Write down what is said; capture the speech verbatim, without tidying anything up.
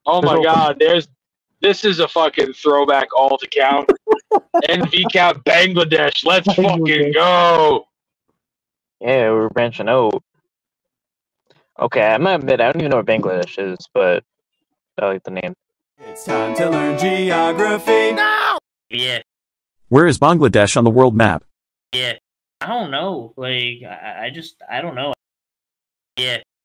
Oh my god, there's this is a fucking throwback alt account. nvcap Bangladesh, let's fucking go. Yeah, we're branching out. Okay, I might admit I don't even know what Bangladesh is, but I like the name. It's time to learn geography. No! Yeah. Where is Bangladesh on the world map? Yeah. I don't know. Like, I, I just, I don't know. Yeah.